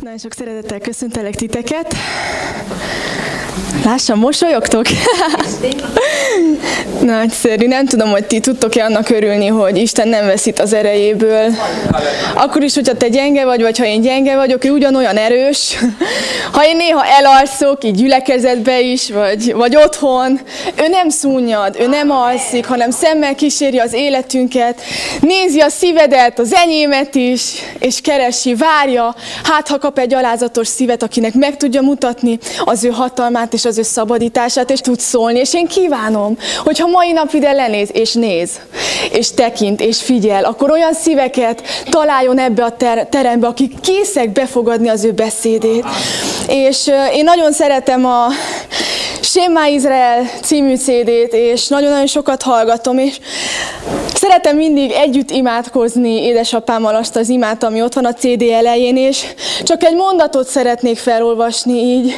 Nagyon sok szeretettel köszöntelek titeket. Lássam, mosolyogtok? Nagyszerű. Nem tudom, hogy ti tudtok-e annak örülni, hogy Isten nem veszít az erejéből. Akkor is, hogyha te gyenge vagy ha én gyenge vagyok, ő ugyanolyan erős. Ha én néha elalszok, így gyülekezetbe is, vagy otthon, ő nem szunnyad, ő nem alszik, hanem szemmel kíséri az életünket, nézi a szívedet, az enyémet is, és keresi, várja, hát ha kap egy alázatos szívet, akinek meg tudja mutatni az ő hatalmát és az ő szabadítását, és tud szólni. És én kívánom, hogyha mai nap ide lenéz, és néz, és tekint, és figyel, akkor olyan szíveket találjon ebbe a terembe, akik készek befogadni az ő beszédét. És én nagyon szeretem a Shema Izrael című CD-t, és nagyon-nagyon sokat hallgatom, és szeretem mindig együtt imádkozni édesapámmal azt az imát, ami ott van a CD elején, és csak egy mondatot szeretnék felolvasni így,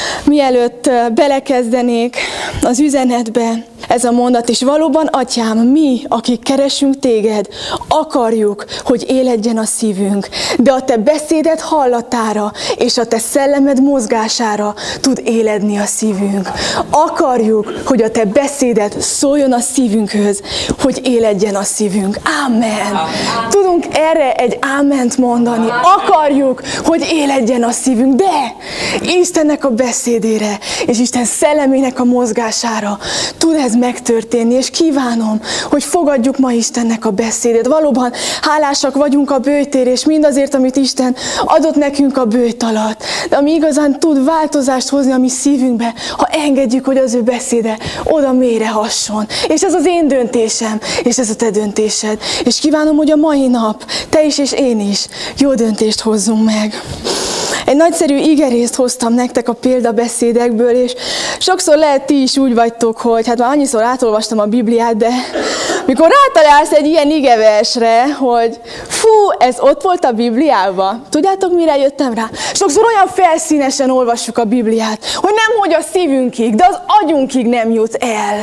mielőtt belekezdenék az üzenetbe. Ez a mondat, és valóban, Atyám, mi, akik keresünk téged, akarjuk, hogy éledjen a szívünk, de a te beszéded hallatára, és a te szellemed mozgására tud éledni a szívünk. Akarjuk, hogy a te beszéded szóljon a szívünkhöz, hogy éledjen a szívünk. Ámen. Tudunk erre egy áment mondani. Akarjuk, hogy éledjen a szívünk, de Istennek a beszédére, és Isten szellemének a mozgására tud ez megtörténni, és kívánom, hogy fogadjuk ma Istennek a beszédét. Valóban hálásak vagyunk a bőjtért, és mindazért, amit Isten adott nekünk a bőjt alatt. De ami igazán tud változást hozni a mi szívünkbe, ha engedjük, hogy az ő beszéde oda mélyre hasson. És ez az én döntésem, és ez a te döntésed. És kívánom, hogy a mai nap te is és én is jó döntést hozzunk meg. Egy nagyszerű igerészt hoztam nektek a példabeszédekből, és sokszor lehet ti is úgy vagytok, hogy hát már annyiszor átolvastam a Bibliát, de mikor rátalálsz egy ilyen igeversre, hogy fú, ez ott volt a Bibliában. Tudjátok, mire jöttem rá? Sokszor olyan felszínesen olvassuk a Bibliát, hogy nemhogy a szívünkig, de az agyunkig nem jut el.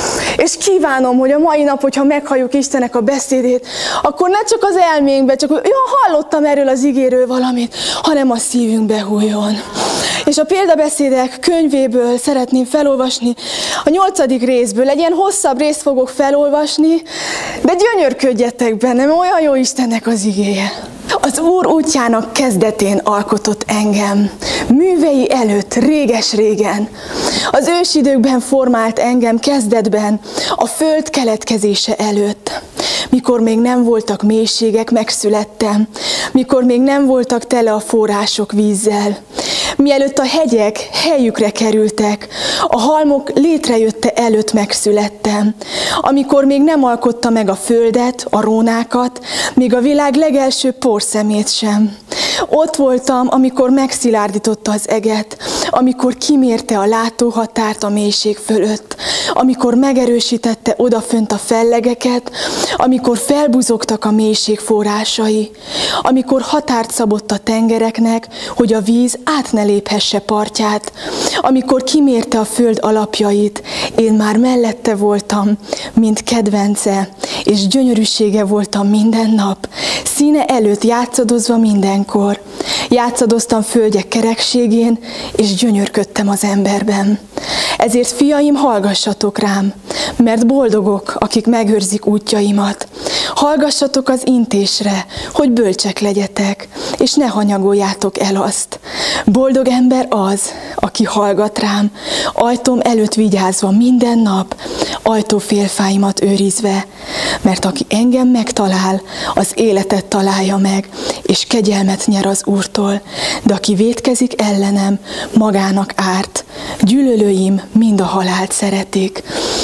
És kívánom, hogy a mai nap, hogyha meghalljuk Istennek a beszédét, akkor ne csak az elménkbe, csak hogy hallottam erről az igéről valamit, hanem a szívünkbe hújjon. És a példabeszédek könyvéből szeretném felolvasni a 8. részből. Egy ilyen hosszabb részt fogok felolvasni, de gyönyörködjetek benne, olyan jó Istennek az igéje. Az Úr útjának kezdetén alkotott engem, művei előtt, réges-régen. Az ősidőkben formált engem kezdetben, a föld keletkezése előtt. Mikor még nem voltak mélységek, megszülettem, mikor még nem voltak tele a források vízzel. Mielőtt a hegyek helyükre kerültek, a halmok létrejötte előtt megszülettem. Amikor még nem alkotta meg a földet, a rónákat, még a világ legelső porszemét sem. Ott voltam, amikor megszilárdította az eget, amikor kimérte a látóhatárt a mélység fölött, amikor megerősítette odafönt a fellegeket, amikor felbuzogtak a mélység forrásai, amikor határt szabott a tengereknek, hogy a víz át ne léphesse partját, amikor kimérte a föld alapjait, én már mellette voltam, mint kedvence, és gyönyörűsége voltam minden nap, színe előtt játszadozva mindenkor. Játszadoztam földje kerekségén, és gyönyörködtem az emberben. Ezért, fiaim, hallgassatok rám, mert boldogok, akik megőrzik útjaimat. Hallgassatok az intésre, hogy bölcsek legyetek, és ne hanyagoljátok el azt. Boldog ember az, aki hallgat rám, ajtóm előtt vigyázva minden nap, ajtófélfáimat őrizve, mert aki engem megtalál, az életet találja meg, és kegyelmet nyer az Úrtól, de aki vétkezik ellenem, magának árt. Gyűlölőim mind a halált szeretik.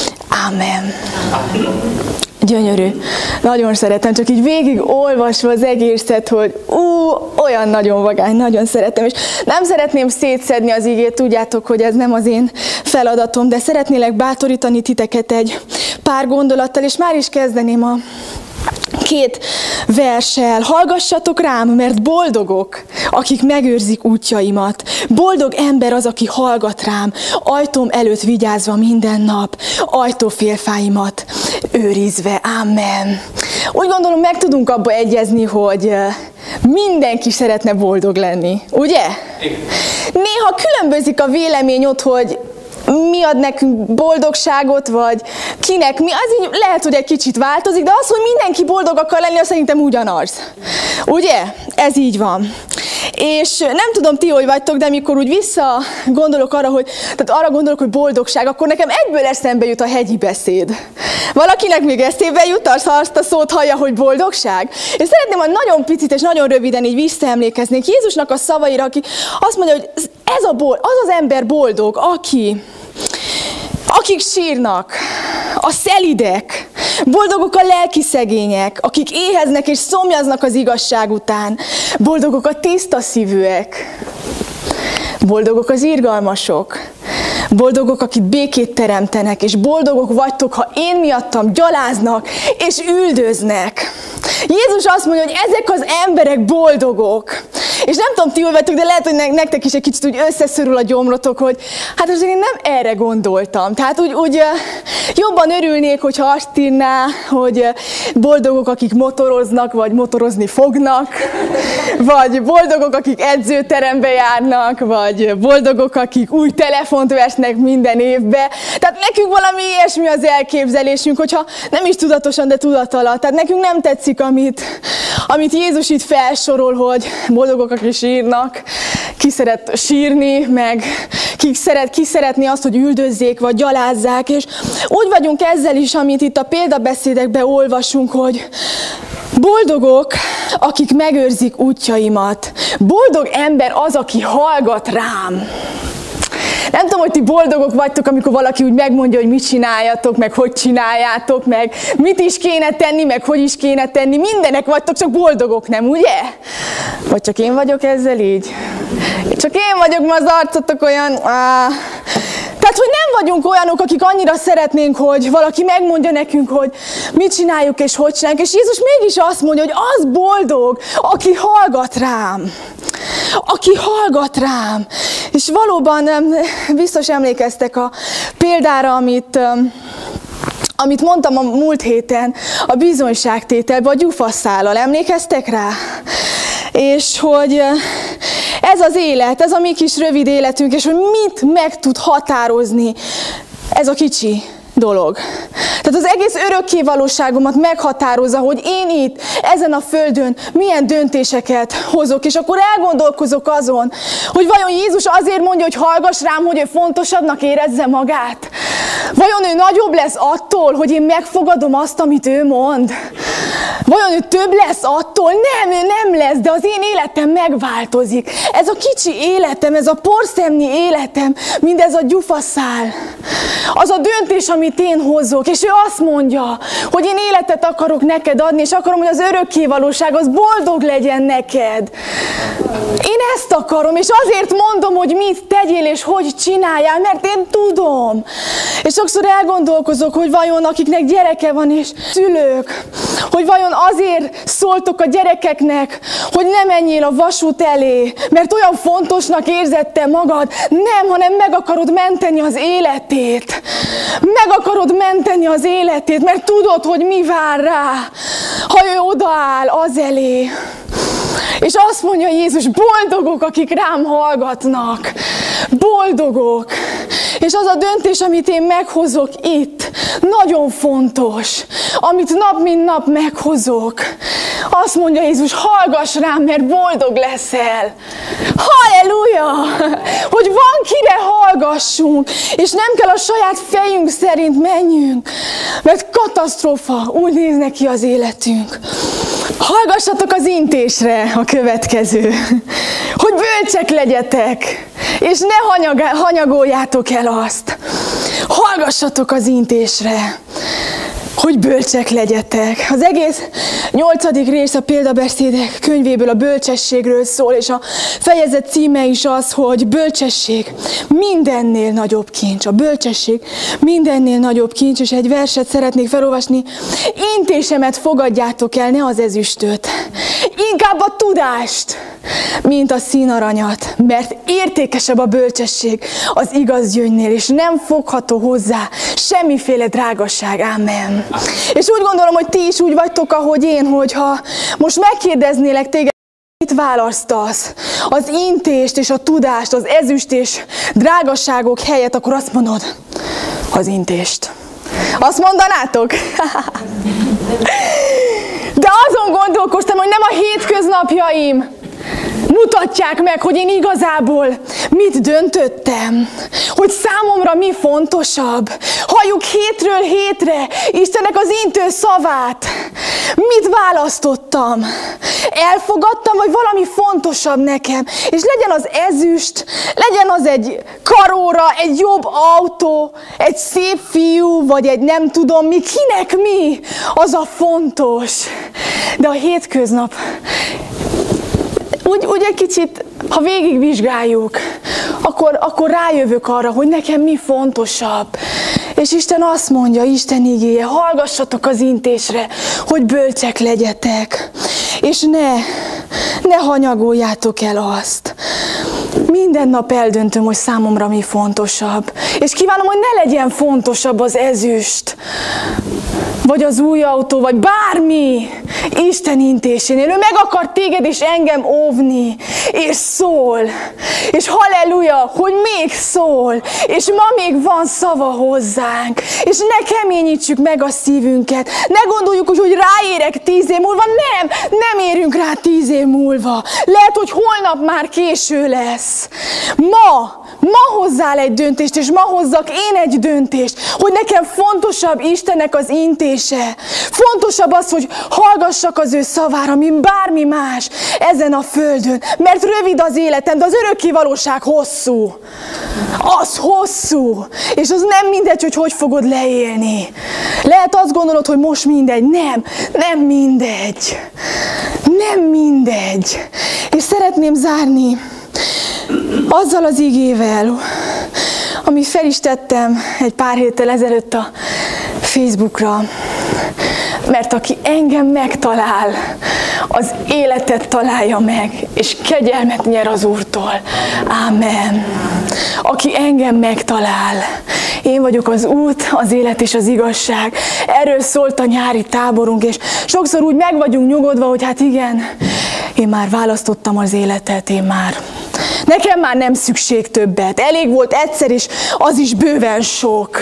Ámen. Gyönyörű. Nagyon szeretem, csak így végig olvasva az egészet, hogy olyan nagyon vagány, nagyon szeretem. És nem szeretném szétszedni az igét, tudjátok, hogy ez nem az én feladatom, de szeretnélek bátorítani titeket egy pár gondolattal, és már is kezdeném a 2 verssel. Hallgassatok rám, mert boldogok, akik megőrzik útjaimat. Boldog ember az, aki hallgat rám, ajtóm előtt vigyázva minden nap, ajtófélfáimat őrizve. Amen. Úgy gondolom, meg tudunk abba egyezni, hogy mindenki szeretne boldog lenni, ugye? Igen. Néha különbözik a vélemény ott, hogy mi ad nekünk boldogságot, vagy kinek mi, az így lehet, hogy egy kicsit változik, de az, hogy mindenki boldog akar lenni, az szerintem ugyanaz. Ugye? Ez így van. És nem tudom, ti hogy vagytok, de amikor úgy visszagondolok arra, hogy boldogság, akkor nekem egyből eszembe jut a hegyi beszéd. Valakinek még eszébe jut, azt a szót hallja, hogy boldogság? Én szeretném, hogy nagyon picit és nagyon röviden így visszaemlékeznék Jézusnak a szavaira, aki azt mondja, hogy az az ember boldog, akik sírnak, a szelidek, boldogok a lelki szegények, akik éheznek és szomjaznak az igazság után, boldogok a tiszta szívűek, boldogok az irgalmasok, boldogok, akik békét teremtenek, és boldogok vagytok, ha én miattam gyaláznak és üldöznek. Jézus azt mondja, hogy ezek az emberek boldogok. És nem tudom, ti úgy vagytok, de lehet, hogy nektek is egy kicsit úgy összeszorul a gyomrotok, hogy hát azért én nem erre gondoltam. Tehát úgy jobban örülnék, hogyha azt írná, hogy boldogok, akik motoroznak, vagy motorozni fognak, vagy boldogok, akik edzőterembe járnak, vagy boldogok, akik új telefont vesznek minden évbe. Tehát nekünk valami ilyesmi az elképzelésünk, hogyha nem is tudatosan, de tudatalatt. Tehát nekünk nem tetszik, amit Jézus itt felsorol, hogy boldogok, akik sírnak, ki szeret sírni, meg ki szeretné azt, hogy üldözzék, vagy gyalázzák, és úgy vagyunk ezzel is, amit itt a példabeszédekben olvasunk, hogy boldogok, akik megőrzik útjaimat. Boldog ember az, aki hallgat rám. Nem tudom, hogy ti boldogok vagytok, amikor valaki úgy megmondja, hogy mit csináljatok, meg hogy csináljátok, meg mit is kéne tenni, meg hogy is kéne tenni. Mindenek vagytok, csak boldogok, nem, ugye? Vagy csak én vagyok ezzel így? Csak én vagyok, ma az arcotok olyan... Tehát, hogy nem vagyunk olyanok, akik annyira szeretnénk, hogy valaki megmondja nekünk, hogy mit csináljuk és hogy csináljuk. És Jézus mégis azt mondja, hogy az boldog, aki hallgat rám. Aki hallgat rám. És valóban biztos emlékeztek a példára, amit mondtam a múlt héten, a bizonyságtételben, a gyufaszállal. Emlékeztek rá? És hogy ez az élet, ez a mi kis rövid életünk, és hogy mit meg tud határozni ez a kicsi dolog. Tehát az egész örökkévalóságomat meghatározza, hogy én itt, ezen a földön milyen döntéseket hozok, és akkor elgondolkozok azon, hogy vajon Jézus azért mondja, hogy hallgass rám, hogy ő fontosabbnak érezze magát? Vajon ő nagyobb lesz attól, hogy én megfogadom azt, amit ő mond? Vajon ő több lesz attól? Nem, ő nem lesz, de az én életem megváltozik. Ez a kicsi életem, ez a porszemnyi életem, mindez a gyufaszál. Az a döntés, amit én hozok, és ő azt mondja, hogy én életet akarok neked adni, és akarom, hogy az örökkévalóság az boldog legyen neked. Én ezt akarom, és azért mondom, hogy mit tegyél, és hogy csináljál, mert én tudom. És sokszor elgondolkozok, hogy vajon akiknek gyereke van, és szülők, hogy vajon azért szóltok a gyerekeknek, hogy ne menjél a vasút elé, mert olyan fontosnak érzed te magad. Nem, hanem meg akarod menteni az életét. Meg akarod menteni az életét, mert tudod, hogy mi vár rá, ha ő odaáll az elé. És azt mondja Jézus, boldogok, akik rám hallgatnak. Boldogok. És az a döntés, amit én meghozok itt, nagyon fontos. Amit nap mint nap meghozok. Azt mondja Jézus, hallgass rám, mert boldog leszel. Halleluja! Hogy van kire hallgassunk, és nem kell a saját fejünk szerint menjünk, mert katasztrófa, úgy néz neki az életünk. Hallgassatok az intésre a következő, hogy bölcsek legyetek, és ne hanyagoljátok el azt. Hallgassatok az intésre, hogy bölcsek legyetek. Az egész 8. rész a példabeszédek könyvéből a bölcsességről szól, és a fejezet címe is az, hogy bölcsesség mindennél nagyobb kincs. A bölcsesség mindennél nagyobb kincs, és egy verset szeretnék felolvasni. Intésemet fogadjátok el, ne az ezüstöt, inkább a tudást, mint a színaranyat, mert értékesebb a bölcsesség az igaz gyöngynél, és nem fogható hozzá semmiféle drágasság. Amen. És úgy gondolom, hogy ti is úgy vagytok, ahogy én, hogyha most megkérdeznélek téged, Mit választasz? Az intést és a tudást, az ezüst és drágaságok helyett, akkor azt mondod, az intést. Azt mondanátok? De azon gondolkoztam, hogy nem a hétköznapjaim mutatják meg, hogy én igazából mit döntöttem, hogy számomra mi fontosabb. Halljuk hétről hétre Istennek az intő szavát. Mit választottam? Elfogadtam, vagy valami fontosabb nekem? És legyen az ezüst, legyen az egy karóra, egy jobb autó, egy szép fiú, vagy egy nem tudom mi, kinek mi, az a fontos. De a hétköznap úgy egy kicsit, ha végigvizsgáljuk, akkor rájövök arra, hogy nekem mi fontosabb. És Isten azt mondja, Isten igéje, hallgassatok az intésre, hogy bölcsek legyetek. És ne hanyagoljátok el azt. Minden nap eldöntöm, hogy számomra mi fontosabb. És kívánom, hogy ne legyen fontosabb az ezüst, vagy az új autó, vagy bármi Isten intésénél. Ő meg akar téged és engem óvni, és szól. És halleluja, hogy még szól, és ma még van szava hozzánk. És ne keményítsük meg a szívünket. Ne gondoljuk, hogy ráérek 10 év múlva. Nem érünk rá 10 év múlva. Lehet, hogy holnap már késő lesz. Ma hozzál egy döntést, és ma hozzak én egy döntést, hogy nekem fontosabb Istennek az intése. Fontosabb az, hogy hallgassak az ő szavára, mint bármi más ezen a földön. Mert rövid az életem, de az örökké valóság hosszú. Az hosszú. És az nem mindegy, hogy fogod leélni. Lehet azt gondolod, hogy most mindegy. Nem mindegy. Nem mindegy. És szeretném zárni azzal az igével, amit fel is tettem egy pár héttel ezelőtt a Facebookra, mert aki engem megtalál, az életet találja meg, és kegyelmet nyer az Úrtól. Ámen. Aki engem megtalál, én vagyok az út, az élet és az igazság. Erről szólt a nyári táborunk, és sokszor úgy meg vagyunk nyugodva, hogy hát igen, én már választottam az életet, nekem már nem szükség többet. Elég volt egyszer, és az is bőven sok.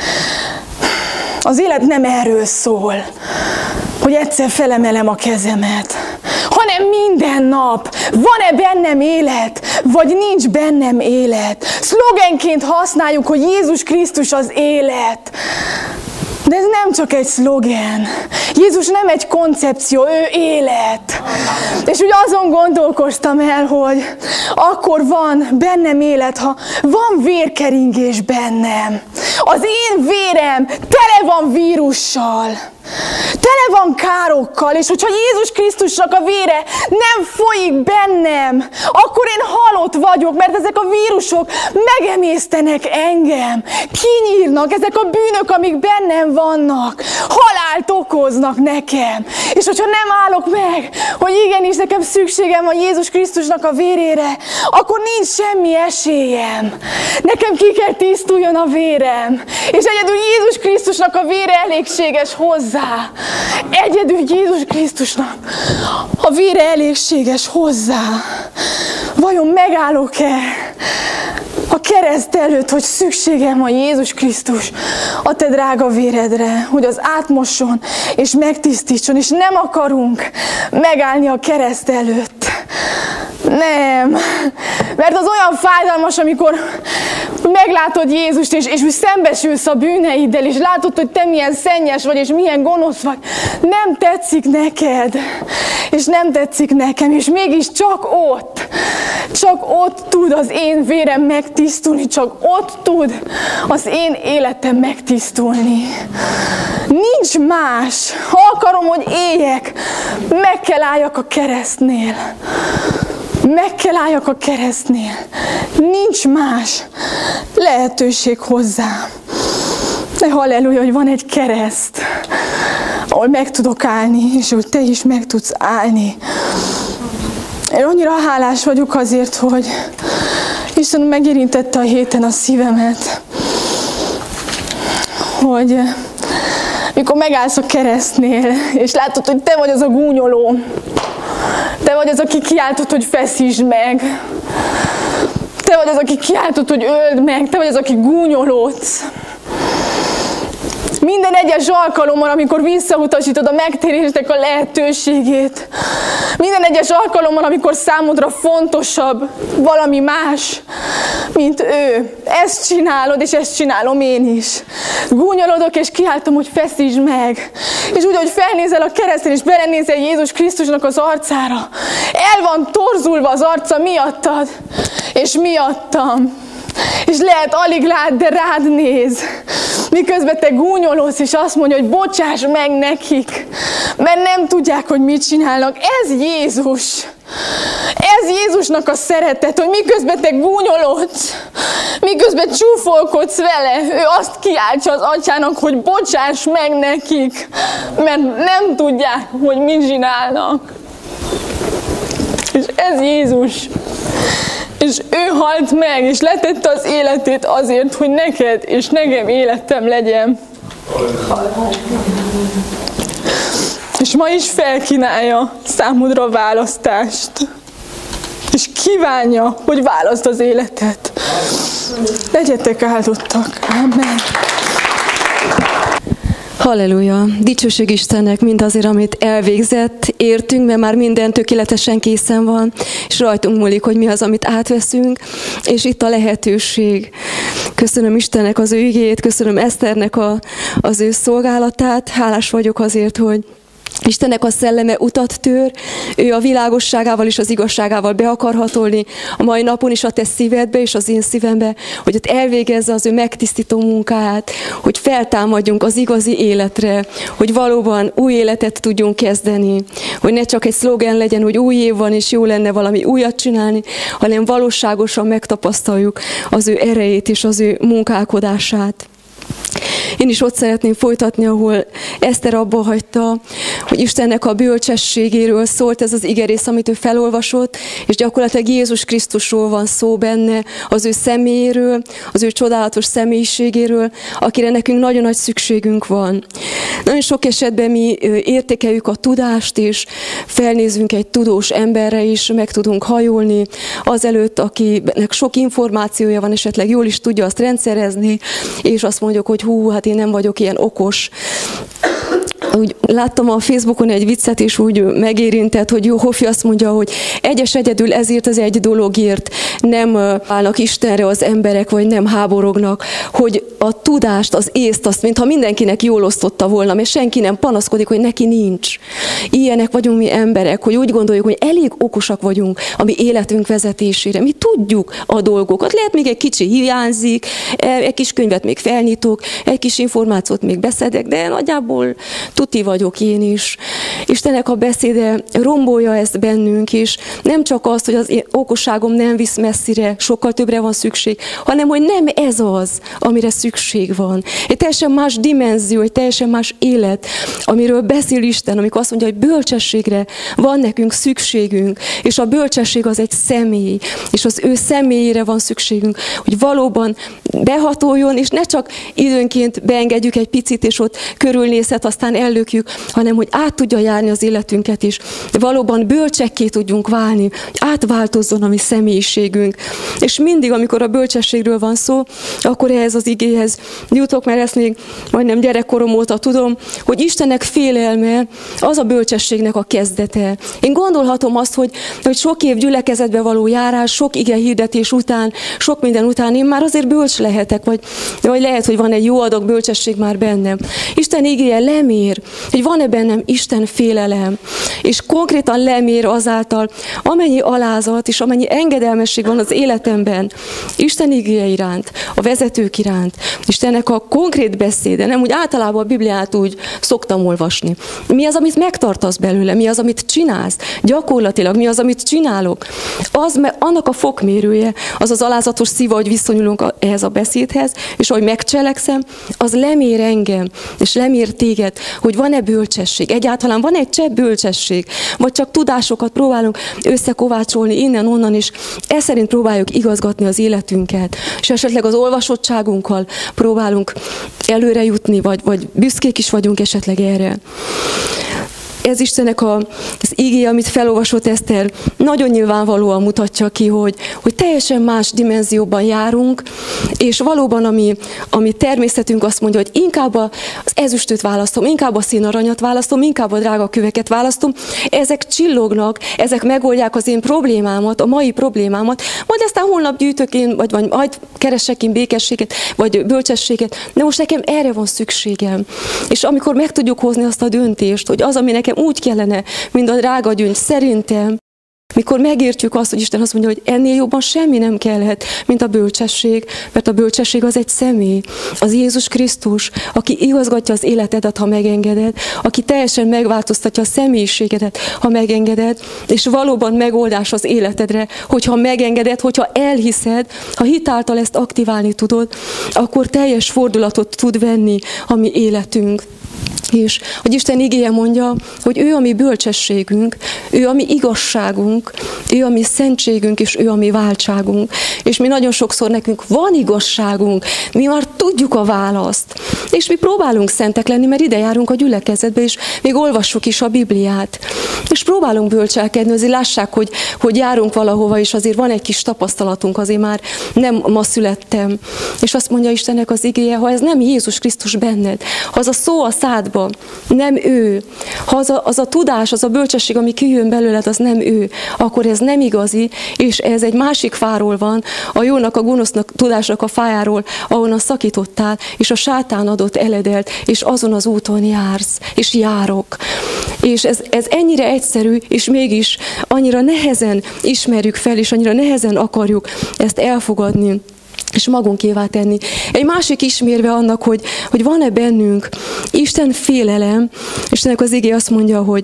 Az élet nem erről szól, hogy egyszer felemelem a kezemet, hanem minden nap. Van-e bennem élet, vagy nincs bennem élet? Szlogenként használjuk, hogy Jézus Krisztus az élet. De ez nem csak egy szlogen. Jézus nem egy koncepció, ő élet. És úgy azon gondolkoztam el, hogy akkor van bennem élet, ha van vérkeringés bennem. Az én vérem tele van vírussal. Tele van károkkal, és hogyha Jézus Krisztusnak a vére nem folyik bennem, akkor én halott vagyok, mert ezek a vírusok megemésztenek engem, kinyírnak, ezek a bűnök, amik bennem vannak, halált okoznak nekem. És hogyha nem állok meg, hogy igenis nekem szükségem van Jézus Krisztusnak a vérére, akkor nincs semmi esélyem. Nekem ki kell tisztuljon a vérem, és egyedül Jézus Krisztusnak a vére elégséges hozzá. Egyedül Jézus Krisztusnak a vére elégséges hozzá. Vajon megállok-e a kereszt előtt, hogy szükségem van Jézus Krisztus a te drága véredre, hogy az átmosson és megtisztítson, és nem akarunk megállni a kereszt előtt. Nem, mert az olyan fájdalmas, amikor meglátod Jézust, és úgy szembesülsz a bűneiddel, és látod, hogy te milyen szennyes vagy, és milyen gonosz vagy. Nem tetszik neked, és nem tetszik nekem, és mégis csak ott tud az én vérem megtisztulni, csak ott tud az én életem megtisztulni. Nincs más. Ha akarom, hogy éljek, meg kell álljak a keresztnél. Meg kell álljak a keresztnél. Nincs más lehetőség hozzá. De halleluja, hogy van egy kereszt, ahol meg tudok állni, és hogy te is meg tudsz állni. Én annyira hálás vagyok azért, hogy Isten megérintette a héten a szívemet, hogy mikor megállsz a keresztnél, és látod, hogy te vagy az a gúnyoló, Te vagy az, aki kiáltott, hogy feszítsd meg. Te vagy az, aki kiáltott, hogy öld meg. Te vagy az, aki gúnyolódsz. Minden egyes alkalommal, amikor visszautasítod a megtérésnek a lehetőségét. Minden egyes alkalommal, amikor számodra fontosabb valami más, mint ő. Ezt csinálod, és ezt csinálom én is. Gúnyolodok, és kiáltom, hogy feszítsd meg. És úgy, hogy felnézel a kereszten, és belenézel Jézus Krisztusnak az arcára. El van torzulva az arca miattad, és miattam. És lehet alig lát, de rád néz. Miközben te gúnyolódsz, és azt mondja, hogy bocsáss meg nekik, mert nem tudják, hogy mit csinálnak. Ez Jézus. Ez Jézusnak a szeretet, hogy miközben te gúnyolodsz, miközben csúfolkodsz vele, ő azt kiáltja az atyának, hogy bocsáss meg nekik, mert nem tudják, hogy mit csinálnak. És ez Jézus. És ő halt meg, és letette az életét azért, hogy neked és nekem életem legyen. És ma is felkínálja számodra a választást. És kívánja, hogy válaszd az életet. Legyetek áldottak. Amen. Halleluja! Dicsőség Istennek mindazért, amit elvégzett, értünk, mert már minden tökéletesen készen van, és rajtunk múlik, hogy mi az, amit átveszünk, és itt a lehetőség. Köszönöm Istennek az ő igéjét, köszönöm Eszternek az ő szolgálatát, hálás vagyok azért, hogy Istennek a szelleme utat tör, ő a világosságával és az igazságával be akar hatolni a mai napon is a te szívedbe és az én szívembe, hogy ott elvégezze az ő megtisztító munkáját, hogy feltámadjunk az igazi életre, hogy valóban új életet tudjunk kezdeni, hogy ne csak egy szlogen legyen, hogy új év van és jó lenne valami újat csinálni, hanem valóságosan megtapasztaljuk az ő erejét és az ő munkálkodását. Én is ott szeretném folytatni, ahol Eszter abba hagyta, hogy Istennek a bölcsességéről szólt ez az igerész, amit ő felolvasott, és gyakorlatilag Jézus Krisztusról van szó benne, az ő személyéről, az ő csodálatos személyiségéről, akire nekünk nagyon nagy szükségünk van. Nagyon sok esetben mi értékeljük a tudást, és felnézünk egy tudós emberre is, meg tudunk hajolni azelőtt, akinek sok információja van, esetleg jól is tudja azt rendszerezni, és azt mondjuk, hogy hú, hát én nem vagyok ilyen okos. Úgy láttam a Facebookon egy viccet, és úgy megérintett, hogy Hofi azt mondja, hogy egyedül ezért az egy dologért nem állnak Istenre az emberek, vagy nem háborognak, hogy a tudást, az észt, azt mintha mindenkinek jól osztotta volna, mert senki nem panaszkodik, hogy neki nincs. Ilyenek vagyunk mi emberek, hogy úgy gondoljuk, hogy elég okosak vagyunk a mi életünk vezetésére. Mi tudjuk a dolgokat. Lehet még egy kicsi hiányzik, egy kis könyvet még felnyitok, egy kis információt még beszedek, de nagyjából tuti vagyok én is. Istennek a beszéde rombolja ezt bennünk is. Nem csak azt, hogy az én okosságom nem visz messzire, sokkal többre van szükség, hanem hogy nem ez az, amire szükség van. Egy teljesen más dimenzió, egy teljesen más élet, amiről beszél Isten, amikor azt mondja, hogy bölcsességre van nekünk szükségünk, és a bölcsesség az egy személy, és az ő személyére van szükségünk, hogy valóban behatoljon, és ne csak időnként beengedjük egy picit, és ott körülnézhet, aztán ellökjük, hanem hogy át tudja járni az életünket is. Valóban bölcsekké tudjunk válni, hogy átváltozzon a mi személyiségünk. És mindig, amikor a bölcsességről van szó, akkor ehhez az igéhez jutok, mert ezt még majdnem gyerekkorom óta tudom, hogy Istennek félelme az a bölcsességnek a kezdete. Én gondolhatom azt, hogy sok év gyülekezetbe való járás, sok ige hirdetés után, sok minden után én már azért bölcs lehetek, vagy lehet, hogy van egy jó adag bölcsesség már bennem. Isten igéje lemér, hogy van-e bennem Isten félelem, és konkrétan lemér azáltal, amennyi alázat és amennyi engedelmesség van az életemben, Isten igéje iránt, a vezetők iránt, Istennek a konkrét beszéde, nem úgy általában a Bibliát úgy szoktam olvasni. Mi az, amit megtartasz belőle, mi az, amit csinálsz, gyakorlatilag mi az, amit csinálok. Annak a fokmérője, az az alázatos szív, hogy viszonyulunk ehhez a beszédhez, és ahogy megcselekszem, az lemér engem, és lemér téged, hogy van-e bölcsesség, egyáltalán van egy csepp bölcsesség, vagy csak tudásokat próbálunk összekovácsolni innen-onnan, és ez szerint próbáljuk igazgatni az életünket, és esetleg az olvasottságunkkal próbálunk előre jutni, vagy büszkék is vagyunk esetleg erre. ez Istennek az igéje, amit felolvasott Eszter, nagyon nyilvánvalóan mutatja ki, hogy teljesen más dimenzióban járunk, és valóban ami természetünk azt mondja, hogy inkább az ezüstöt választom, inkább a színaranyat választom, inkább a drága köveket választom. Ezek csillognak, ezek megoldják az én problémámat, a mai problémámat, majd aztán holnap gyűjtök én, vagy majd keresek én békességet, vagy bölcsességet, de most nekem erre van szükségem. És amikor meg tudjuk hozni azt a döntést, hogy az, ami nekem úgy kellene, mint a drága gyöngy, szerintem, mikor megértjük azt, hogy Isten azt mondja, hogy ennél jobban semmi nem kellhet, mint a bölcsesség, mert a bölcsesség az egy személy, az Jézus Krisztus, aki igazgatja az életedet, ha megengeded, aki teljesen megváltoztatja a személyiségedet, ha megengeded, és valóban megoldás az életedre, hogyha megengeded, hogyha elhiszed, ha hitáltal ezt aktiválni tudod, akkor teljes fordulatot tud venni a mi életünk. És hogy Isten igéje mondja, hogy ő a mi bölcsességünk, ő a mi igazságunk, ő a mi szentségünk, és ő a mi váltságunk. És mi nagyon sokszor nekünk van igazságunk, mi már tudjuk a választ. És mi próbálunk szentek lenni, mert ide járunk a gyülekezetbe, és még olvassuk is a Bibliát. És próbálunk bölcselkedni, azért lássák, hogy járunk valahova, és azért van egy kis tapasztalatunk, azért már nem ma születtem. És azt mondja Istennek az igéje, ha ez nem Jézus Krisztus benned, ha az a szó a szádba, nem ő, ha az a tudás, az a bölcsesség, ami kijön belőled, az nem ő, akkor ez nem igazi, és ez egy másik fáról van, a jónak, a gonosznak, tudásnak a fájáról, ahonnan szakítottál, és a sátán adott eledelt, és azon az úton jársz, és járok. És ez ennyire egyszerű, és mégis annyira nehezen ismerjük fel, és annyira nehezen akarjuk ezt elfogadni, és magunkévá tenni. Egy másik ismérve annak, hogy van-e bennünk Isten félelem, Istennek az igé azt mondja, hogy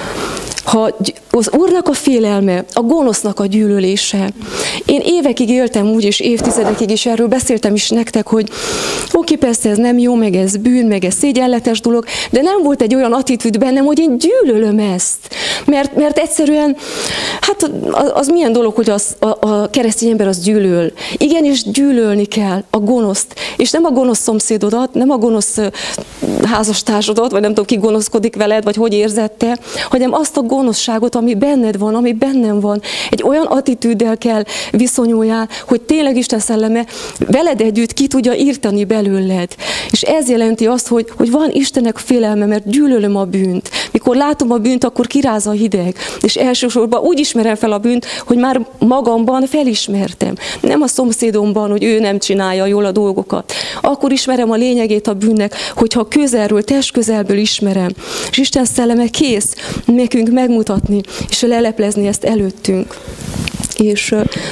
ha az Úrnak a félelme, a gonosznak a gyűlölése. Én évekig éltem úgy, és évtizedekig is erről beszéltem is nektek, hogy oké, persze ez nem jó, meg ez bűn, meg ez szégyenletes dolog, de nem volt egy olyan attitűd bennem, hogy én gyűlölöm ezt. Mert egyszerűen, hát az milyen dolog, hogy a keresztény ember az gyűlöl. Igenis gyűlölni kell a gonoszt. És nem a gonosz szomszédodat, nem a gonosz házastársadat, vagy nem tudom, ki gonoszkodik veled, vagy hogy érzed te, hanem azt a gonoszságot, ami benned van, ami bennem van. Egy olyan attitűddel kell viszonyuljál, hogy tényleg Isten szelleme veled együtt ki tudja írtani belőled. És ez jelenti azt, hogy van Istennek félelme, mert gyűlölöm a bűnt. Mikor látom a bűnt, akkor kiráz a hideg. És elsősorban úgy ismerem fel a bűnt, hogy már magamban felismertem. Nem a szomszédomban, hogy ő nem csinálja jól a dolgokat. Akkor ismerem a lényegét a bűnnek, hogyha közelről, testközelből ismerem. És Isten szelleme kész nekünk megmutatni, és leleplezni ezt előttünk. És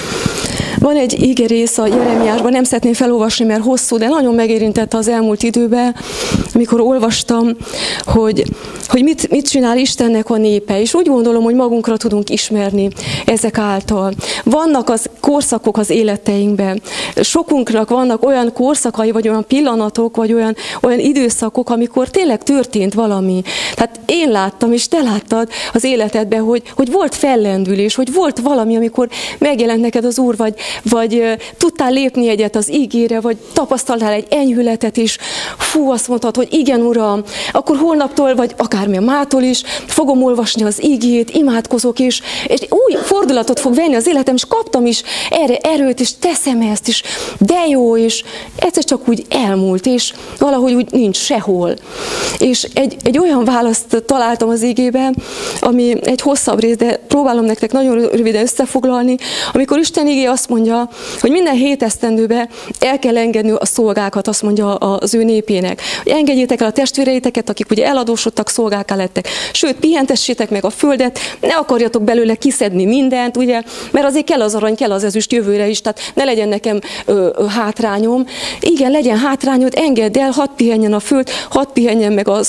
van egy ígerész a Jeremiásban, nem szeretném felolvasni, mert hosszú, de nagyon megérintette az elmúlt időben, amikor olvastam, hogy mit csinál Istennek a népe, és úgy gondolom, hogy magunkra tudunk ismerni ezek által. Vannak az korszakok az életeinkben. Sokunknak vannak olyan korszakai, vagy olyan pillanatok, vagy olyan időszakok, amikor tényleg történt valami. Tehát én láttam, és te láttad az életedben, hogy volt fellendülés, hogy volt valami, amikor megjelent neked az Úr, vagy tudtál lépni egyet az ígére, vagy tapasztaltál egy enyhületet is. Fú, azt mondtad, hogy igen, Uram, akkor holnaptól, vagy akármilyen mától is fogom olvasni az ígét, imádkozok, és új fordulatot fog venni az életem, és kaptam is erre erőt, és teszem ezt is, de jó, és egyszer csak úgy elmúlt, és valahogy úgy nincs sehol. És egy olyan választ találtam az ígében, ami egy hosszabb rész, de próbálom nektek nagyon röviden összefoglalni, amikor Isten igé azt mondja, hogy minden 7 esztendőben el kell engedni a szolgákat, azt mondja az ő népének. Hogy engedjétek el a testvéreiteket, akik ugye eladósodtak, szolgákká lettek. Sőt, pihentessétek meg a földet, ne akarjatok belőle kiszedni mindent, ugye, mert azért kell az arany, kell az ezüst jövőre is, tehát ne legyen nekem hátrányom. Igen, legyen hátrányod, engedd el, hadd pihenjen a föld, hadd pihenjen meg a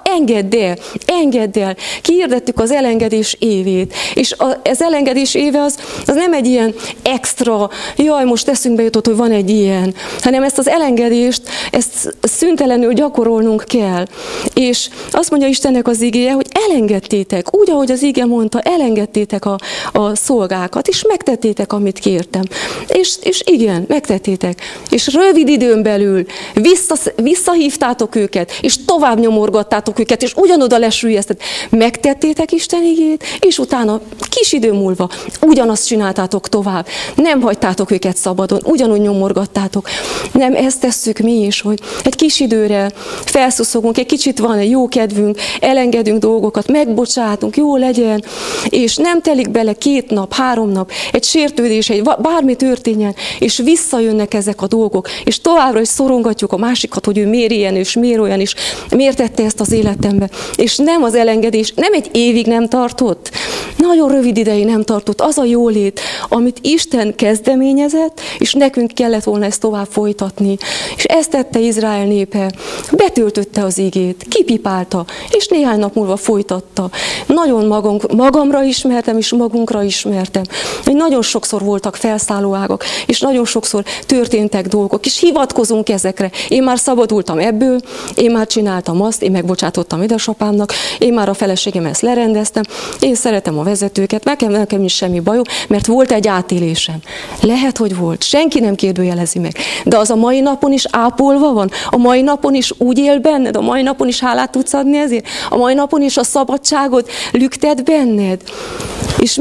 engedd el. Kiirdettük az elengedés évét, és az elengedés éve az nem egy ilyen extra, jaj, most eszünkbe jutott, hogy van egy ilyen, hanem ezt az elengedést, ezt szüntelenül gyakorolnunk kell. És azt mondja Istennek az igéje, hogy elengedtétek, úgy, ahogy az ige mondta, elengedtétek a szolgákat, és megtettétek, amit kértem. És igen, megtettétek. És rövid időn belül visszahívtátok őket, és tovább nyomorgattátok őket, és ugyanoda lesüllyesztett. Megtettétek Isten igét, és utána kis idő múlva ugyanazt csináltátok tovább. Nem hagytátok őket szabadon, ugyanúgy nyomorgattátok. Nem, ezt tesszük mi is, hogy egy kis időre felszuszogunk, egy kicsit van egy jó kedvünk, elengedünk dolgokat, megbocsátunk, jó legyen, és nem telik bele 2 nap, 3 nap, egy sértődés, bármi történjen, és visszajönnek ezek a dolgok, és továbbra is szorongatjuk a másikat, hogy ő miért ilyen, és miért olyan, és miért tette ezt az életembe. És nem az elengedés, nem egy évig nem tartott, nagyon rövid ideig nem tartott az a jólét, amit Isten kezdeményezett, és nekünk kellett volna ezt tovább folytatni. És ezt tette Izrael népe, betöltötte az igét, kipipálta, és néhány nap múlva folytatta. Nagyon magamra ismertem, és magunkra ismertem, hogy nagyon sokszor voltak felszállóágak, és nagyon sokszor történtek dolgok, és hivatkozunk ezekre. Én már szabadultam ebből, én már csináltam azt, én megbocsátottam édesapámnak, én már a feleségem ezt lerendeztem, én szeretem a vezetőket, nekem is semmi bajom, mert volt egy átélésem. Lehet, hogy volt, senki nem kérdőjelezi meg, de az a mai napon is ápolva van, a mai napon is úgy él benned, a mai napon is hálát tudsz adni ezért, a mai napon is a szabadságot lüktet benned. És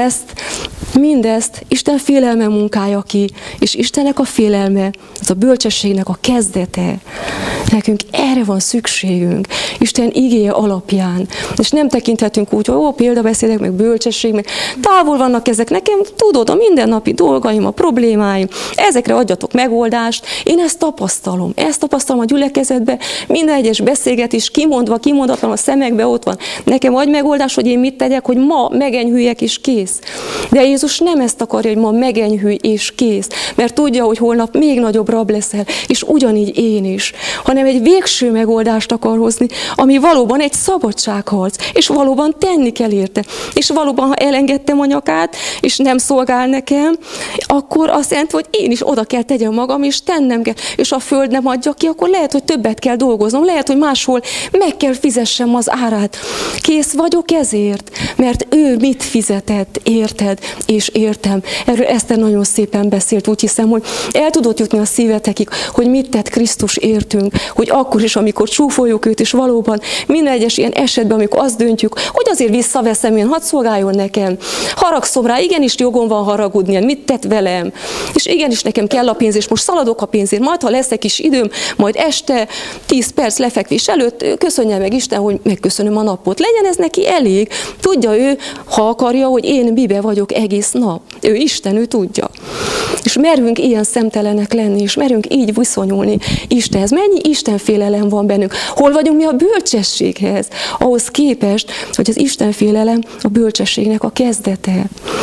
mindezt Isten félelme munkálja ki, és Istennek a félelme, az a bölcsességnek a kezdete. Nekünk erre van szükségünk, Isten igéje alapján. És nem tekinthetünk úgy, hogy példabeszédek, meg bölcsesség, meg távol vannak ezek. Nekem tudod, a mindennapi dolgaim, a problémáim, ezekre adjatok megoldást. Én ezt tapasztalom a gyülekezetben, minden egyes beszélgetés kimondva, kimondatlan a szemekbe ott van. Nekem adj megoldás, hogy én mit tegyek, hogy ma megenyhüljek és kész. De Jézus nem ezt akarja, hogy ma megenyhülj és kész, mert tudja, hogy holnap még nagyobb rab leszel, és ugyanígy én is, hanem egy végső megoldást akar hozni, ami valóban egy szabadságharc, és valóban tenni kell érte. És valóban, ha elengedtem a nyakát, és nem szolgál nekem, akkor azt jelenti, hogy én is oda kell tegyem magam, és tennem kell. És ha a föld nem adja ki, akkor lehet, hogy többet kell dolgoznom, lehet, hogy máshol meg kell fizessem az árát. Kész vagyok ezért, mert ő mit fizetett, érted, és értem. Erről Eszter nagyon szépen beszélt, úgy hiszem, hogy el tudott jutni a szívetekig, hogy mit tett Krisztus értünk, hogy akkor is, amikor csúfoljuk őt, és valóban minden egyes ilyen esetben, amikor azt döntjük, hogy azért visszaveszem én, hadd szolgáljon nekem. Haragszom rá, igenis jogom van haragudni, mit tett velem. És igenis nekem kell a pénz, és most szaladok a pénzért, majd ha lesz egy kis időm, majd este 10 perc lefekvés előtt köszönje meg Isten, hogy megköszönöm a napot. Legyen ez neki elég. Tudja ő, ha akarja, hogy én mibe vagyok egész nap. Ő Isten, ő tudja. És merünk ilyen szemtelenek lenni, és merünk így viszonyulni Istenhez. Mennyi Istenfélelem van bennünk? Hol vagyunk mi a bölcsességhez? Ahhoz képest, hogy az Istenfélelem a bölcsességnek a kezdete.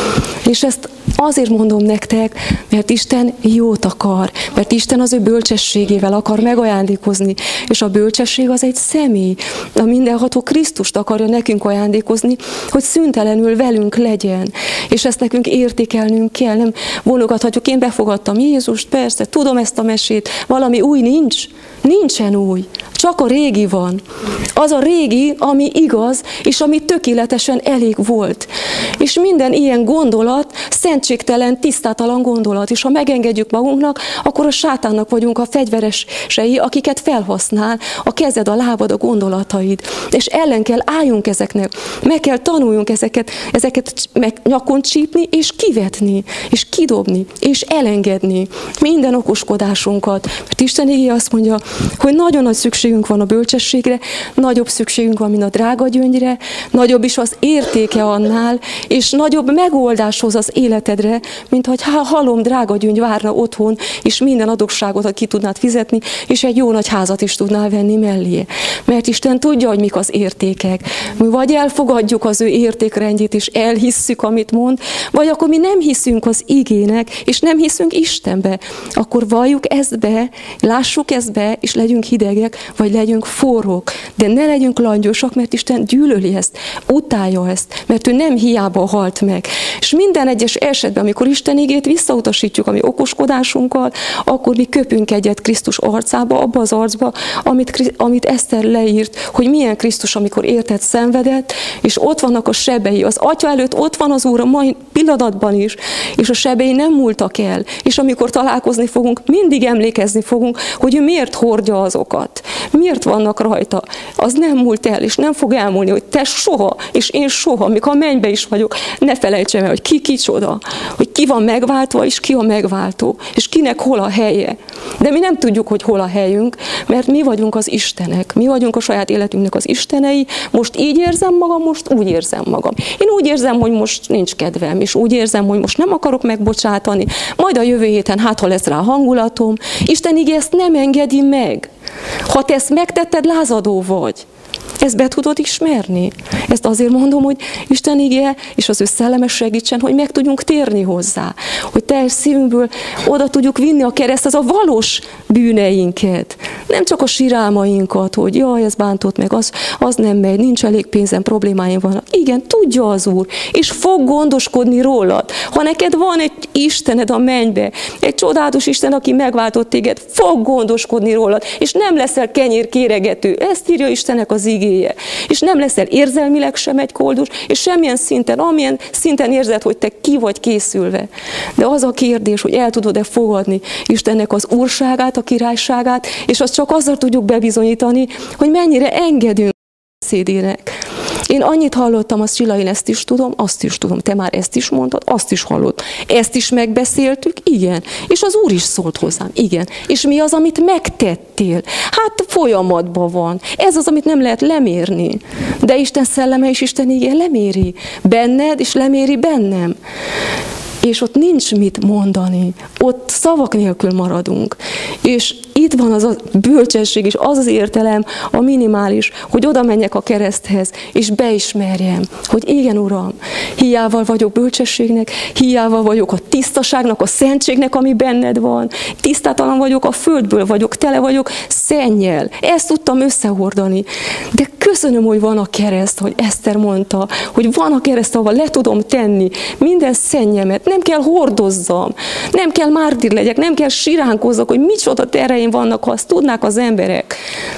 És ezt azért mondom nektek, mert Isten jót akar, mert Isten az ő bölcsességével akar megajándékozni, és a bölcsesség az egy személy. A mindenható Krisztust akarja nekünk ajándékozni, hogy szüntelenül velünk legyen. És ezt nekünk értékelnünk kell, nem vonogathatjuk, én befogadtam Jézust, persze, tudom ezt a mesét, valami új nincs. Nincsen új, csak a régi van. Az a régi, ami igaz, és ami tökéletesen elég volt. És minden ilyen gondolat szentségtelen, tisztátalan gondolat. És ha megengedjük magunknak, akkor a sátánnak vagyunk a fegyveresei, akiket felhasznál a kezed, a lábad, a gondolataid. És ellen kell álljunk ezeknek. Meg kell tanuljunk ezeket meg nyakon csípni, és kivetni, és kidobni, és elengedni minden okoskodásunkat. Mert Isten igéje azt mondja, hogy nagyon nagy szükségünk van a bölcsességre, nagyobb szükségünk van, mint a drága gyöngyre, nagyobb is az értéke annál, és nagyobb megoldáshoz az életedre, mint hogy halom drága gyöngy várna otthon, és minden adósságot ki tudnád fizetni, és egy jó nagy házat is tudnál venni mellé. Mert Isten tudja, hogy mik az értékek. Mi vagy elfogadjuk az ő értékrendjét, és elhisszük, amit mond, vagy akkor mi nem hiszünk az igének, és nem hiszünk Istenbe. akkor valljuk ezt be, lássuk ezt be, és legyünk hidegek, vagy legyünk forrók. De ne legyünk langyosak, mert Isten gyűlöli ezt, utálja ezt, mert ő nem hiába halt meg. És minden egyes esetben, amikor Isten igét visszautasítjuk a mi okoskodásunkkal, akkor mi köpünk egyet Krisztus arcába, abba az arcba, amit Eszter leírt, hogy milyen Krisztus, amikor értett, szenvedett, és ott vannak a sebei. Az Atya előtt ott van az Úr a mai pillanatban is, és a sebei nem múltak el. És amikor találkozni fogunk, mindig emlékezni fogunk, hogy ő miért hordja azokat. Miért vannak rajta. Az nem múlt el, és nem fog elmúlni, hogy te soha, és én soha, mikor a mennybe is vagyok, ne felejtsem el, hogy ki kicsoda, hogy ki van megváltva, és ki a megváltó, és kinek hol a helye. De mi nem tudjuk, hogy hol a helyünk, mert mi vagyunk az Istenek, mi vagyunk a saját életünknek az istenei, most így érzem magam, most úgy érzem magam. Én úgy érzem, hogy most nincs kedvem, és úgy érzem, hogy most nem akarok megbocsátani, majd a jövő héten ha lesz rá hangulatom. Isten igé ezt nem engedi meg. Ha te ezt megtetted, lázadó vagy. Ezt be tudod ismerni? Ezt azért mondom, hogy Isten igéje és az ő szelleme segítsen, hogy meg tudjunk térni hozzá. Hogy teljes szívünkből oda tudjuk vinni a kereszthez a valós bűneinket. Nem csak a sirálmainkat, hogy jaj, ez bántott meg, az nem megy, nincs elég pénzem, problémáim vannak. Igen, tudja az Úr, és fog gondoskodni rólad. Ha neked van egy Istened a mennybe, egy csodálatos Isten, aki megváltott téged, fog gondoskodni rólad, és nem leszel kenyérkéregető. Ezt írja Istennek az igéje. És nem leszel érzelmileg sem egy koldus, és semmilyen szinten, amilyen szinten érzed, hogy te ki vagy készülve. De az a kérdés, hogy el tudod-e fogadni Istennek az úrságát, a királyságát, és azt csak azzal tudjuk bebizonyítani, hogy mennyire engedünk beszédének. Én annyit hallottam, azt Csilla, én ezt is tudom, azt is tudom, te már ezt is mondtad, azt is hallott. Ezt is megbeszéltük, igen. És az Úr is szólt hozzám, igen. És mi az, amit megtettél? Hát folyamatban van. Ez az, amit nem lehet lemérni. De Isten szelleme és Isten igéje leméri benned, és leméri bennem. És ott nincs mit mondani. Ott szavak nélkül maradunk. És itt van az a bölcsesség és az az értelem, a minimális, hogy oda menjek a kereszthez, és beismerjem, hogy igen, Uram, hiával vagyok bölcsességnek, hiával vagyok a tisztaságnak, a szentségnek, ami benned van. Tisztátalan vagyok, a földből vagyok, tele vagyok szennyel. Ezt tudtam összehordani. De köszönöm, hogy van a kereszt, hogy Eszter mondta, hogy van a kereszt, ahol le tudom tenni minden szennyemet. Nem kell hordozzam, nem kell mártír legyek, nem kell siránkozzak, hogy micsoda terheim vannak, ha azt tudnák az emberek.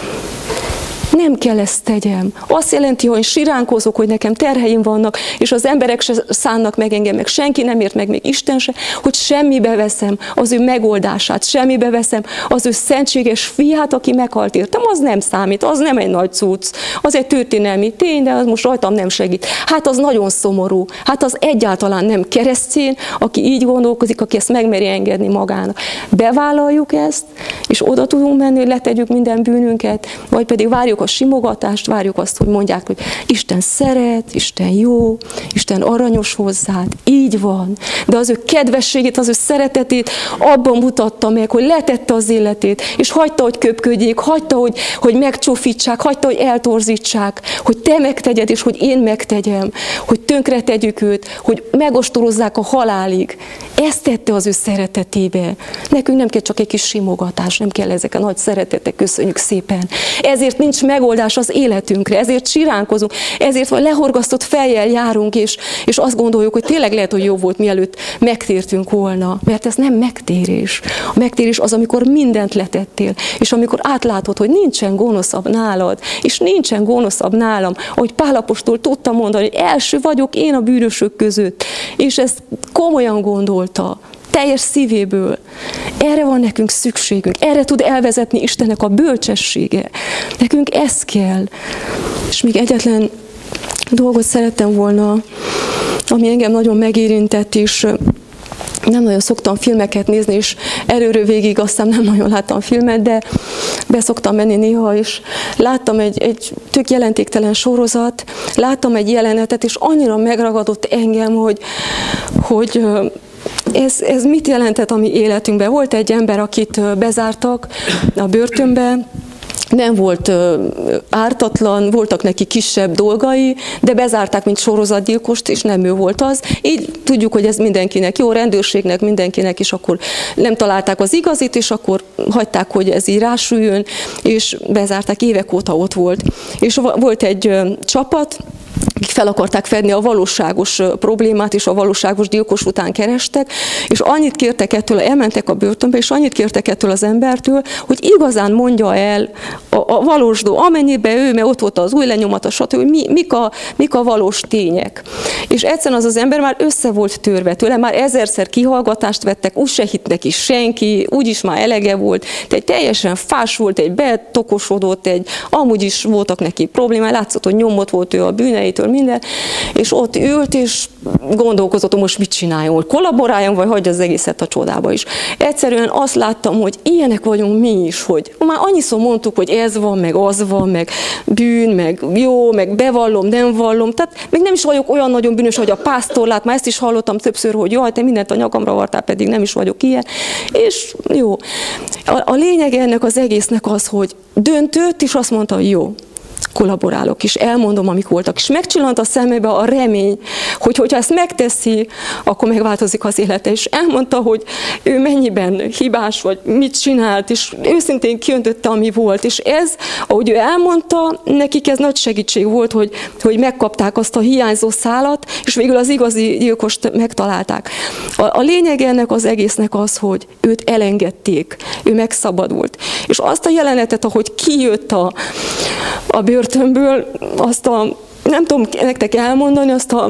Nem kell ezt tegyem. Azt jelenti, hogy siránkozok, hogy nekem terheim vannak, és az emberek se szánnak meg engem, meg senki nem ért meg, még Isten se, hogy semmibe veszem az ő megoldását, semmibe veszem az ő szentséges fiát, aki meghalt értem. Az nem számít, az nem egy nagy cucc, az egy történelmi tény, de az most rajtam nem segít. Hát az nagyon szomorú, hát az egyáltalán nem keresztény, aki így gondolkozik, aki ezt megmeri engedni magának. Bevállaljuk ezt, és oda tudunk menni, hogy letegyük minden bűnünket, vagy pedig várjuk a simogatást, várjuk azt, hogy mondják, hogy Isten szeret, Isten jó, Isten aranyos hozzád, így van. De az ő kedvességét, az ő szeretetét abban mutatta meg, hogy letette az életét, és hagyta, hogy köpködjék, hagyta, hogy megcsofítsák, hagyta, hogy eltorzítsák, hogy te megtegyed, és hogy én megtegyem, hogy tönkre tegyük őt, hogy megostorozzák a halálig. Ezt tette az ő szeretetébe. Nekünk nem kell csak egy kis simogatás, nem kell ezek a nagy szeretetek, köszönjük szépen. Ezért nincs megoldás az életünkre, ezért siránkozunk, ezért vagy lehorgasztott fejjel járunk, és azt gondoljuk, hogy tényleg lehet, hogy jobb volt, mielőtt megtértünk volna. Mert ez nem megtérés. A megtérés az, amikor mindent letettél, és amikor átlátod, hogy nincsen gonoszabb nálad, és nincsen gonoszabb nálam, ahogy Pál apostol tudta mondani, hogy első vagyok én a bűnösök között, és ezt komolyan gondolta. Teljes szívéből. Erre van nekünk szükségünk. Erre tud elvezetni Istennek a bölcsessége. Nekünk ez kell. És még egyetlen dolgot szerettem volna, ami engem nagyon megérintett, és nem nagyon szoktam filmeket nézni, és előről végig aztán nem nagyon láttam filmet, de be szoktam menni néha, és láttam egy tök jelentéktelen sorozat, láttam egy jelenetet, és annyira megragadott engem, hogy ez mit jelentett a mi életünkben? Volt egy ember, akit bezártak a börtönbe, nem volt ártatlan, voltak neki kisebb dolgai, de bezárták, mint sorozatgyilkost, és nem ő volt az. Így tudjuk, hogy ez mindenkinek jó, rendőrségnek, mindenkinek, és akkor nem találták az igazit, és akkor hagyták, hogy ez így rásüljön, és bezárták, évek óta ott volt. És volt egy csapat, akik fel akarták fedni a valóságos problémát, és a valóságos gyilkos után kerestek, és annyit kértek ettől, elmentek a börtönbe, és annyit kértek ettől az embertől, hogy igazán mondja el a valós dolog, amennyiben ő, mert ott volt az új lenyomata, stb., mik a valós tények. És egyszerűen az ember már össze volt törve tőle, már ezerszer kihallgatást vettek, úgy se hitt neki senki, úgyis már elege volt, egy teljesen fás volt, egy betokosodott, amúgy is voltak neki problémák, látszott, hogy nyomott volt ő a bűneitől, minden, és ott ült, és gondolkozott, hogy most mit csináljon, hogy kollaboráljon, vagy hagyja az egészet a csodába is. Egyszerűen azt láttam, hogy ilyenek vagyunk mi is, hogy már annyiszor mondtuk, hogy ez van, meg az van, meg bűn, meg jó, meg bevallom, nem vallom, tehát még nem is vagyok olyan nagyon bűnös, hogy a pásztor lát, már ezt is hallottam többször, hogy jaj, te mindent a nyakamra vartál, pedig nem is vagyok ilyen, és jó. A lényeg ennek az egésznek az, hogy döntött, és azt mondta, hogy jó, kollaborálok, és elmondom, amik voltak. És megcsillant a szemébe a remény, hogy hogyha ezt megteszi, akkor megváltozik az élete. És elmondta, hogy ő mennyiben hibás, vagy mit csinált, és őszintén kiöntötte, ami volt. És ez, ahogy ő elmondta, nekik ez nagy segítség volt, hogy megkapták azt a hiányzó szálat, és végül az igazi gyilkost megtalálták. A lényeg ennek az egésznek az, hogy őt elengedték, ő megszabadult. És azt a jelenetet, ahogy kijött a börtönből, azt nem tudom nektek elmondani,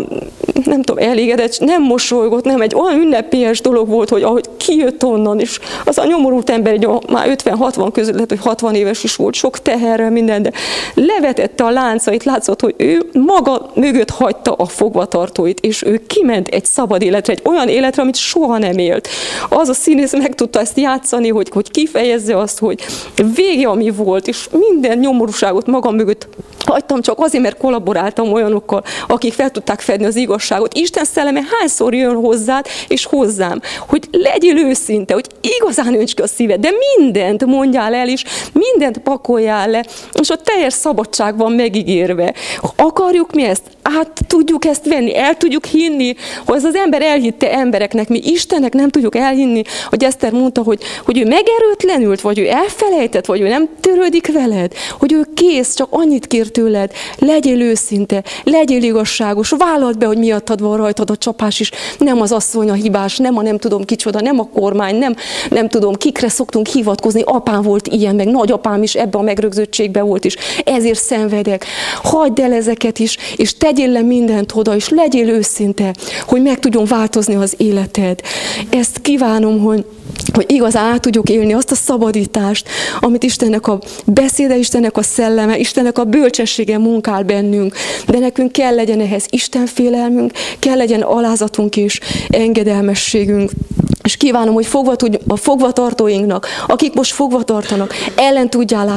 nem tudom, elégedett, nem mosolygott, nem, egy olyan ünnepélyes dolog volt, hogy ahogy kijött onnan, és az a nyomorult ember, már 50-60 között, lehet, hogy 60 éves is volt, sok teherrel, minden, de levetette a láncait, látszott, hogy ő maga mögött hagyta a fogvatartóit, és ő kiment egy szabad életre, egy olyan életre, amit soha nem élt. Az a színész meg tudta ezt játszani, hogy kifejezze azt, hogy vége, ami volt, és minden nyomorúságot magam mögött hagytam, csak azért, mert kollaboráltam olyanokkal, akik fel tudták fedni az igazságot. Isten szelleme hányszor jön hozzád és hozzám, hogy legyél őszinte, hogy igazán önts ki a szíved, de mindent mondjál el, és mindent pakoljál le, és a teljes szabadság van megígérve. Akarjuk mi ezt? Át tudjuk ezt venni, el tudjuk hinni, hogy ez az ember elhitte embereknek, mi Istennek nem tudjuk elhinni, hogy Eszter mondta, hogy ő megerőtlenült, vagy ő elfelejtett, vagy ő nem törődik veled, hogy ő kész, csak annyit kér tőled, legyél őszinte, legyél igazságos, vállald be, hogy miattad van rajtad a csapás is, nem az asszony a hibás, nem a nem tudom kicsoda, nem a kormány, nem tudom, kikre szoktunk hivatkozni, apám volt ilyen, meg nagyapám is ebben a megrögzöttségben volt is, ezért szenvedek. Hagyd el ezeket is, és tegyél le mindent oda, és legyél őszinte, hogy meg tudjon változni az életed. Ezt kívánom, hogy igazán át tudjuk élni azt a szabadítást, amit Istennek a beszéde, Istennek a szelleme, Istennek a bölcsessége munkál bennünk. De nekünk kell legyen ehhez Istenfélelmünk, kell legyen alázatunk és engedelmességünk. És kívánom, hogy a fogvatartóinknak, akik most fogva tartanak, ellen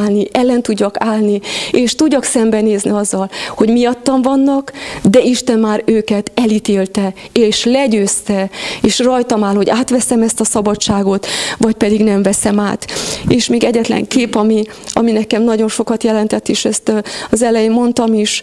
tudjak állni, és tudjak szembenézni azzal, hogy miattam vannak, de Isten már őket elítélte, és legyőzte, és rajtam áll, hogy átveszem ezt a szabadságot, vagy pedig nem veszem át. És még egyetlen kép, ami nekem nagyon sokat jelentett, és ezt az elején mondtam is,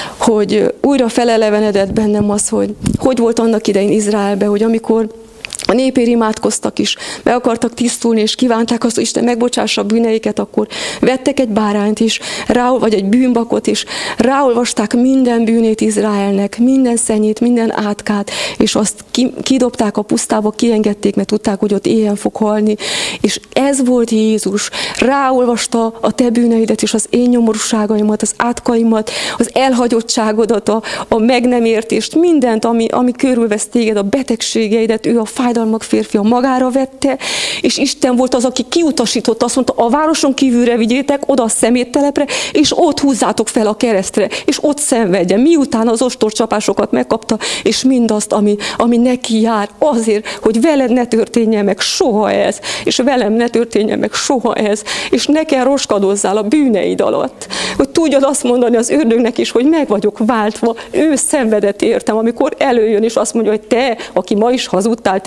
hogy újra felelevenedett bennem az, hogy volt annak idején Izraelben, hogy amikor a népért imádkoztak is, meg akartak tisztulni, és kívánták azt, hogy Isten megbocsássa a bűneiket, akkor vettek egy bárányt is, vagy egy bűnbakot is, ráolvasták minden bűnét Izraelnek, minden szennyét, minden átkát, és azt kidobták a pusztába, kiengedték, mert tudták, hogy ott éhen fog halni. És ez volt Jézus. Ráolvasta a te bűneidet, és az én nyomorúságaimat, az átkaimat, az elhagyottságodat, a meg nem értést, mindent, ami körülvesz téged, a betegségeidet, ő a fájdalmak férfia magára vette, és Isten volt az, aki kiutasította, azt mondta, a városon kívülre vigyétek, oda a szeméttelepre, és ott húzzátok fel a keresztre, és ott szenvedjen. Miután az ostorcsapásokat megkapta, és mindazt, ami neki jár, azért, hogy veled ne történjen meg soha ez, és velem ne történjen meg soha ez, és ne kell roskadozzál a bűneid alatt. Hogy tudjad azt mondani az ördögnek is, hogy meg vagyok váltva, ő szenvedett értem, amikor előjön, és azt mondja, hogy te, aki ma is hazudtál, te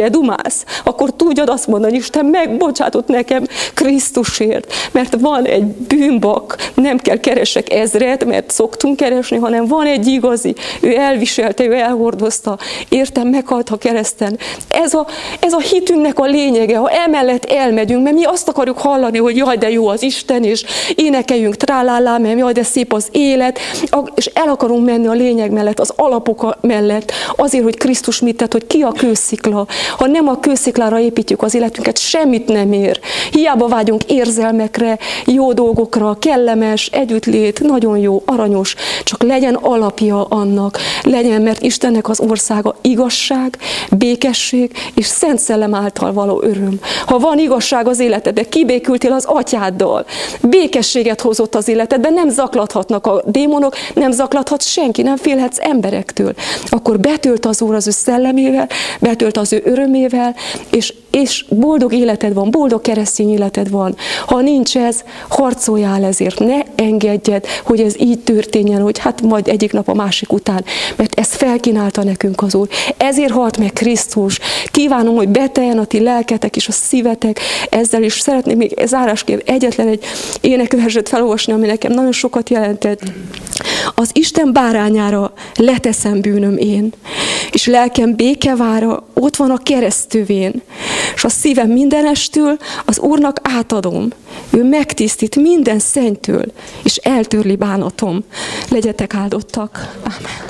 ellene dumálsz, akkor tudjad azt mondani, Isten megbocsátott nekem Krisztusért, mert van egy bűnbak, nem kell keresek ezret, mert szoktunk keresni, hanem van egy igazi, ő elviselte, ő elhordozta, értem, meghalt a kereszten. Ez a hitünknek a lényege, ha emellett elmegyünk, mert mi azt akarjuk hallani, hogy jaj, de jó az Isten, és énekeljünk trálálá, mert jaj, de szép az élet, és el akarunk menni a lényeg mellett, az alapok mellett, azért, hogy Krisztus mit tett, hogy ki a kőszikla. Ha nem a kősziklára építjük az életünket, semmit nem ér. Hiába vágyunk érzelmekre, jó dolgokra, kellemes, együttlét, nagyon jó, aranyos, csak legyen alapja annak, legyen, mert Istennek az országa igazság, békesség és Szent Szellem által való öröm. Ha van igazság az életedben, kibékültél az atyáddal, békességet hozott az életedben, nem zaklathatnak a démonok, nem zaklathat senki, nem félhetsz emberektől. Akkor betölt az Úr az ő szellemével, betölt az ő örömével, és boldog életed van, boldog keresztény életed van. Ha nincs ez, harcoljál ezért, ne engedjed, hogy ez így történjen, hogy hát majd egyik nap a másik után, mert ezt felkínálta nekünk az Úr. Ezért halt meg Krisztus. Kívánom, hogy beteljen a ti lelketek és a szívetek ezzel is. Szeretném még zárásként egyetlen egy énekverset felolvasni, ami nekem nagyon sokat jelentett. Az Isten bárányára leteszem bűnöm én, és lelkem békevára ott van a keresztövén, és a szívem mindenestől az Úrnak átadom. Ő megtisztít minden szennytől, és eltörli bánatom. Legyetek áldottak. Amen.